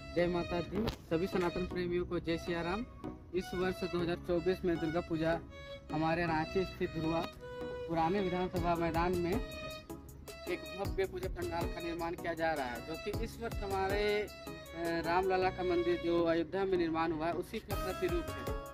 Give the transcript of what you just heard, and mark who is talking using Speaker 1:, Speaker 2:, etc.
Speaker 1: जय माता दी। सभी सनातन प्रेमियों को जय सिया राम। इस वर्ष 2024 में दुर्गा पूजा हमारे रांची स्थित ध्रुवा पुराने विधानसभा मैदान में एक भव्य पूजा पंडाल का निर्माण किया जा रहा है, जो कि इस वर्ष हमारे रामलला का मंदिर जो अयोध्या में निर्माण हुआ है उसी का प्रतिरूप है।